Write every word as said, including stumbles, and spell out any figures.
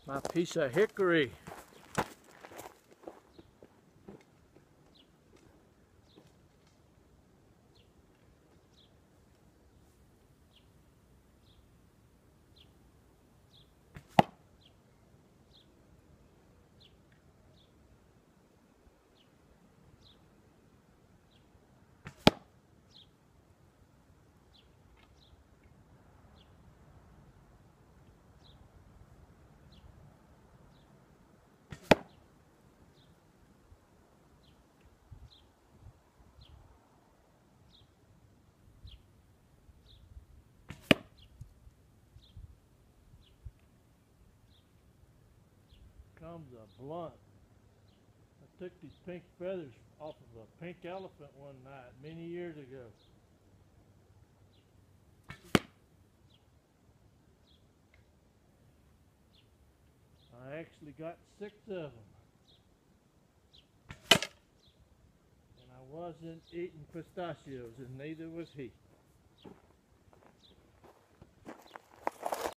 My piece of hickory. Comes a blunt. I took these pink feathers off of a pink elephant one night many years ago. I actually got six of them. And I wasn't eating pistachios, and neither was he.